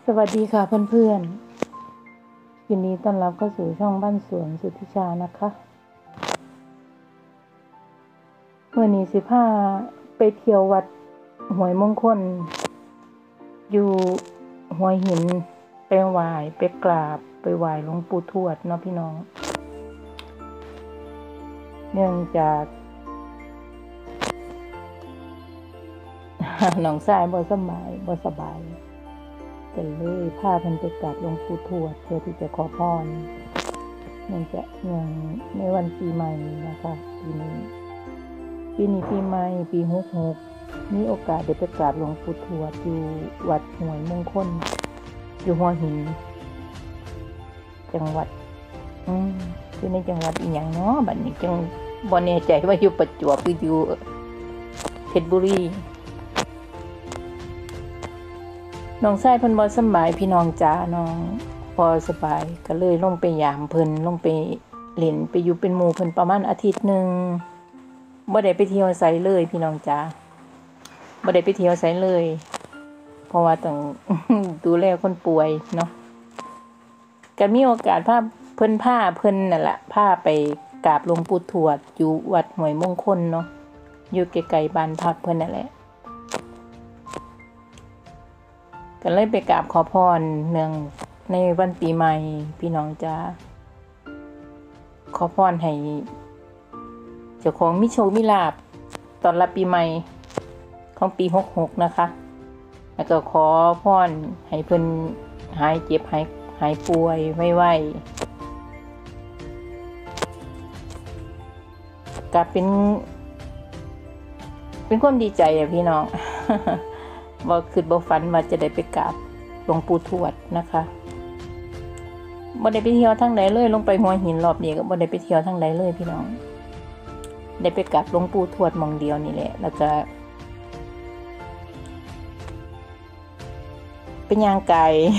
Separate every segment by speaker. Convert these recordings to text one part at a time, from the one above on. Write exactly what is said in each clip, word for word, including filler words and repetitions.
Speaker 1: วัสดีค่ะเพื่อนๆยินดีต้อนรับเข้าสู่ช่องบ้านสวนสุทธิชานะคะเมื่อนี้สิพาไปเที่ยววัดห้วยมงคลอยู่หัวหินไปไหว้ไปกราบไปไหว้หลวงปู่ทวดเนาะพี่น้องเนื่องจากน้องชายบ่สบายบ่สบายก็เลยพาเพิ่นไปกราบหลวงปู่ทวดเพื่อที่จะขอพรเนื่องจากเนื่องในวันปีใหม่นะคะปีนี้ปีนี้ปีใหม่ปีหกหกมีโอกาสได้ไปกราบหลวงปู่ทวดอยู่วัดห้วยมงคลอยู่หัวหินจังหวัดอืมคือในจังหวัดอีหยังเนาะบัดนี้จังบ่แน่ใจว่าอยู่ประจวบหรืออยู่เพชรบุรีน้องชายเพิ่นบ่สบายพี่น้องจ๋าน้องพอสบายก็เลยลงไปยามเพิ่นลงไปเล่นไปอยู่เป็นหมู่เพิ่นประมาณอาทิตย์นึงบ่ได้ไปเที่ยวไสเลยพี่น้องจ๋าบ่ได้ไปเที่ยวไสเลยเพราะว่าต้อง ดูแลคนป่วยเนาะก็มีโอกาสพาเพิ่นพาเพิ่นนั่นล่ะพาไปกราบหลวงปู่ทวดอยู่วัดห้วยมงคลเนาะอยู่ใกล้ๆบ้านพักเพิ่นนั่นแหละก็เลยไปกราบขอพรเนื่องในวันปีใหม่พี่น้องจ๋าขอพรให้เจ้าของมีโชคมีลาภตอนรับปีใหม่ของปีหกหกนะคะแล้วก็ขอพรให้เพิ่นหายเจ็บหายหายป่วยไวๆก็เป็นเป็นความดีใจอะพี่น้อง บ่คิดบ่ฝันว่าจะได้ไปกราบหลวงปู่ทวดนะคะบ่ได้ไปเที่ยวทางใดเลยลงไปหัวหินรอบนี้ก็บ่ได้ไปเที่ยวทางใดเลยพี่น้องได้ไปกราบหลวงปู่ทวดหม่องเดียวนี่แหละแล้วก็เป็นย่างไก่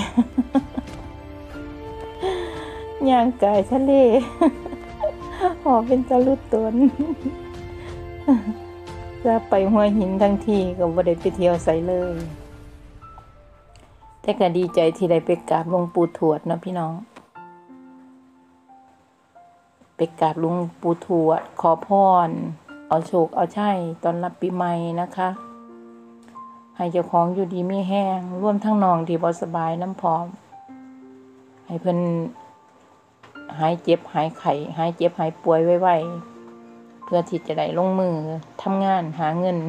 Speaker 1: ย่างไก่ทะเล หอเป็นตะลุตน จะไปหัวหินทั้งทีก็บ่ได้ไปเที่ยวไสเลยแต่ก็ดีใจที่ได้ไปกราบหลวงปู่ทวดเนาะพี่น้องไปกราบหลวงปู่ทวดขอพรเอาโชคเอาชัยตอนรับปีใหม่นะคะให้เจ้าของอยู่ดีมีแห้งร่วมทั้งน้องที่บ่สบายน้ำพร้อมให้เพิ่นหายเจ็บหายไข้หายเจ็บหายป่วยไวๆเพื่อที่จะได้ลงมือทำงานหาเงิน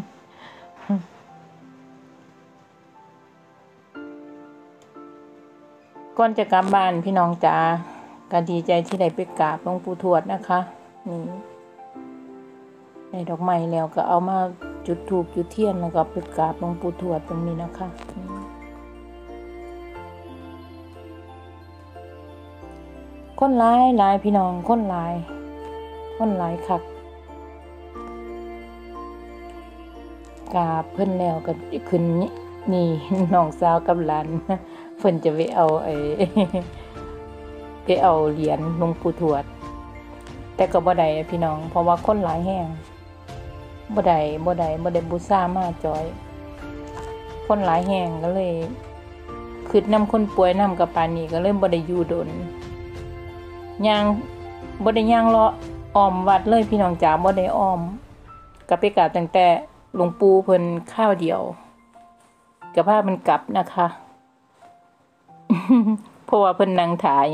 Speaker 1: ก่อนจะกลับบ้านพี่น้องจ๋าก็ดีใจที่ได้ไปกราบหลวงปู่ทวดนะคะนี่ได้ดอกไม้แล้วก็เอามาจุดธูปจุดเทียนแล้วก็ไปกราบหลวงปู่ทวดตรงนี้นะคะคนหลายหลายพี่น้องคนหลายคนหลายคักกราบเพิ่นแล้วก็ขึ้นนี่น้องสาวกับหลานเพิ่นจะไปเอาไอ้ไปเอาเหรียญหลวงปู่ทวดแต่ก็บ่ได้พี่น้องเพราะว่าคนหลายแห้งบ่ได้บ่ได้บ่ได้บูชามาจอยคนหลายแห้งก็เลยคิดนำคนป่วยนำกับปานนี้ก็เลยบ่ได้อยู่ดนย่างบ่ได้ย่างเลาะอ้อมวัดเลยพี่น้องจ๋าบ่ได้อ้อมก็ไปกราบตั้งแต่หลวงปู่เพิ่นข้าวเดียวก็พาเพิ่นกลับนะคะ เพราะว่าเพิ่นนั่งถ่าย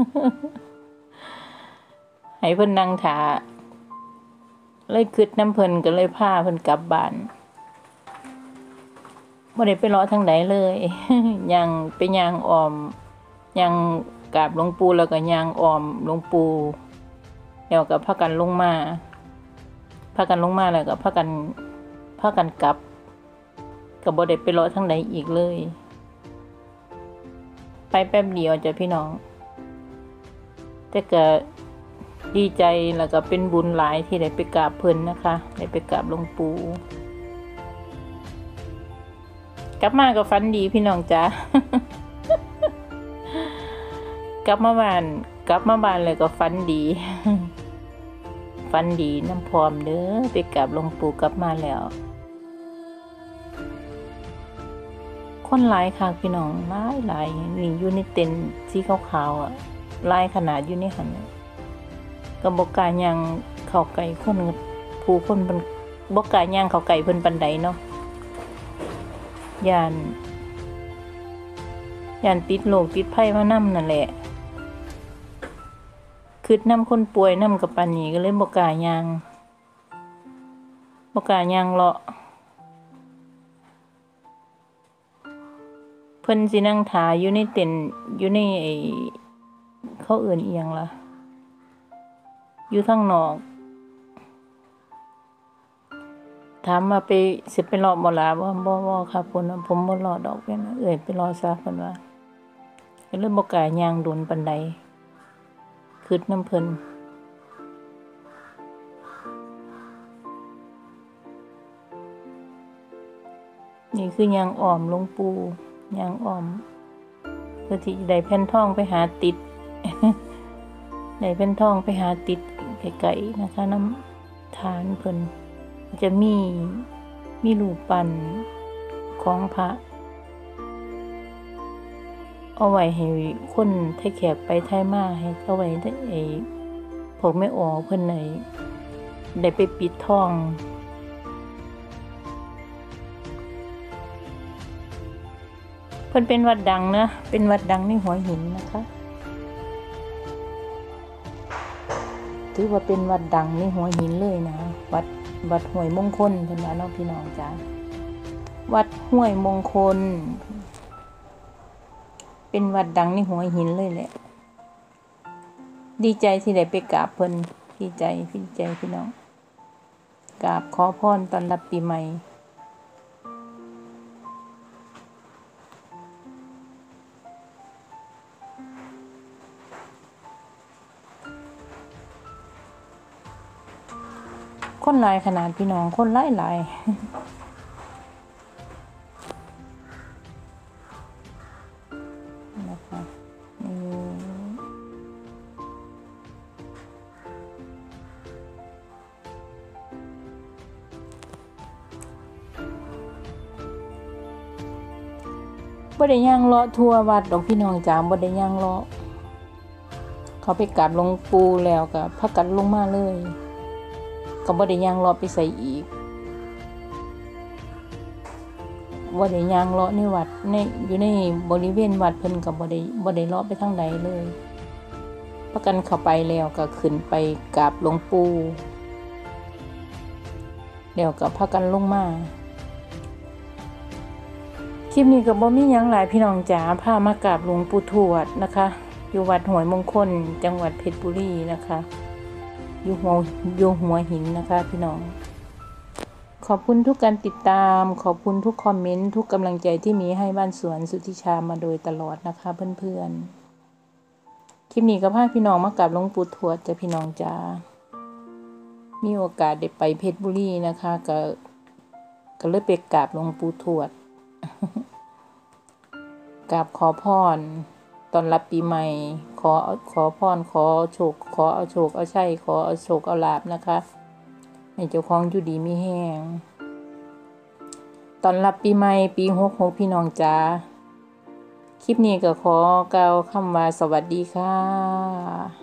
Speaker 1: ให้เพิ่นนั่งถ่าเลยคิดน้ำเพิ่นก็เลยพาเพิ่นกลับบ้านบ่ได้ไปรอทางใดเลย ย่างไปย่างอ้อมย่างกราบหลวงปู่แล้วก็ย่างอ้อมหลวงปู่แล้วก็พากันลงมาพากันลงมาแล้วก็พากันพากันกลับก็บ่ได้ไปรอทางใดอีกเลยไปแป๊บเดียวจ้ะพี่น้องแต่ก็ดีใจแล้วก็เป็นบุญหลายที่ได้ไปกราบเพิ่นนะคะได้ไปกราบหลวงปู่กลับมาก็ฝันดีพี่น้องจ้ะ กลับมาบ้านกลับมาบ้านเลยก็ฝันดี ฝันดีน้ำพร้อมเด้อไปกราบหลวงปู่กลับมาแล้วคคนหลายค่ะพี่น้องหลายหลายนี่อยู่ในเต็นท์สีขาวๆอ่ะหลายขนาดอยู่ในหันก็บ่กล้าย่างเข้าใกล้คนผู้คนเพิ่นบ่กล้าย่างเข้าใกล้เพิ่นปานใดเนาะย่านย่านติดโรคติดภัยมานำนั่นแหละคิดนำคนป่วยนำกับปานนี้ก็เลยบ่กล้าย่างบ่กล้าย่างเลาะเพิ่นสินั่งท่าอยู่ในเต็นท์อยู่ในไอ้เขาเอิ้นอีหยังล่ะอยู่ทางนอกถามว่าไปสิไปรอบ่ล่ะบ่บ่บ่ครับพุ่นผมบ่รอดอกเพิ่นเอ้ยไปรอซะเพิ่นว่าก็เลยบ่กล้าย่างโดนปานใดคิดนำเพิ่นนี่คือย่างอ้อมหลวงปู่ย่างอ้อมเพื่อที่จะได้แผ่นทองไปหาติด ได้แผ่นทองไปหาติดไกลๆนะคะน้ำทานเพิ่นจะมีมีรูปปั้นของพระเอาไว้ให้คนไทยแขกไปไทยมาให้เอาไว้ไอ้พวกแม่อ๋อเพิ่นไหนได้ไปปิดทองเพิ่นเป็นวัดดังนะเป็นวัดดังในหัวหินนะคะถือว่าเป็นวัดดังในหัวหินเลยนะวัดวัดห้วยมงคลเพิ่นว่าเนาะพี่น้องจ้าวัดห้วยมงคลเป็นวัดดังในหัวหินเลยแหละดีใจที่ได้ไปกราบเพิ่นดีใจดีใจพี่น้องกราบขอพรต้อนรับปีใหม่คนหลายขนาดพี่น้องคนหลายหลายนะคะนี่บ่ได้ย่างเลาะทั่ววัดดอกพี่น้องจ๋าบ่ได้ย่างเลาะเขาไปกราบหลวงปู่แล้วก็พากันลงมาเลยก็บ่ได้ย่างเลาะไปใส่อีกบ่ได้ย่างเลาะในวัดในอยู่ในบริเวณวัดเพิ่นก็บ่ได้บ่ได้เลาะไปทางใดเลยพากันเข้าไปแล้วก็ขึ้นไปกราบหลวงปู่แล้วก็พากันลงมาคลิปนี้ก็บ่มีหยังหลายพี่น้องจ๋าพามากราบหลวงปู่ทวดนะคะอยู่วัดห้วยมงคลจังหวัดเพชรบุรีนะคะอยู่หัวอยู่หัวหินนะคะพี่น้องขอบคุณทุกการติดตามขอบคุณทุกคอมเมนต์ทุกกำลังใจที่มีให้บ้านสวนสุทธิชามาโดยตลอดนะคะเพื่อนๆคลิปนี้ก็พาพี่น้องมากราบหลวงปู่ทวดจ้ะพี่น้องจ๋ามีโอกาสได้ไปเพชรบุรีนะคะก็ก็เลยไปกราบหลวงปู่ทวด กราบขอพรตอนรับปีใหม่ขอขอพรขอโชคขอเอาโชคเอาชัยขอเอาโชคเอาลาภนะคะให้เจ้าของอยู่ดีมีแห้งตอนรับปีใหม่ปีหกหกพี่น้องจ๋าคลิปนี้ก็ขอกล่าวคำว่าสวัสดีค่ะ